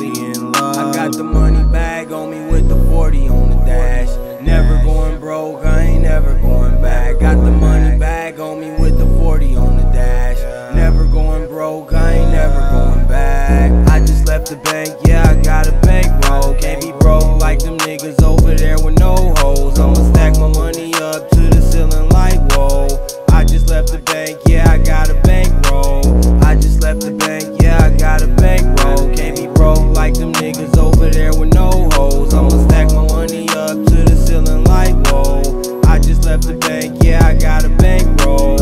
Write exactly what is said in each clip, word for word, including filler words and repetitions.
in love. I got the money bag on me with the forty on the dash. Never going broke, I ain't never going back. Got the money bag on me with the forty on the dash. Never going broke, I ain't never going back. I just left the bank, yeah, I got a bankroll. Can't be broke like them niggas over there with no hoes. I'ma stack my money up to the ceiling like whoa. I just left the bank, yeah, I got a bankroll. I just left the bank, yeah, I got a bankroll. Can't be broke like them niggas over there with no hoes. I'ma stack my money up to the ceiling like whoa. I just left the bank, yeah, I got a bankroll.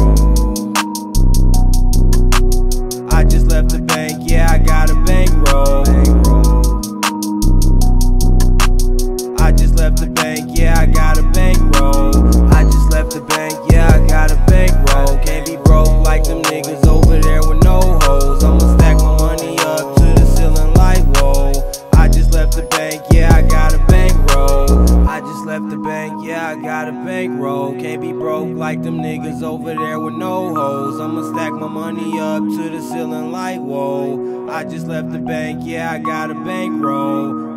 I just left the bank, yeah, I got a bankroll. I just left the bank, yeah, I got a bankroll. I just left the bank, yeah, I got a bankroll. Can't be broke like them niggas over there with no hoes. I'ma stack my money up to the ceiling like whoa. I just left the bank, yeah, I got a bankroll. I just left the bank, yeah, I got a bankroll. Can't be broke like them niggas over there with no hoes. I'ma stack my money up to the ceiling like whoa. I just left the bank, yeah, I got a bankroll.